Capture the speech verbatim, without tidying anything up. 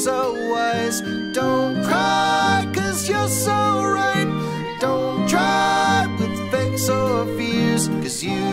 so wise. Don't cry, cause you're so right. Don't try with fakes or fears, cause you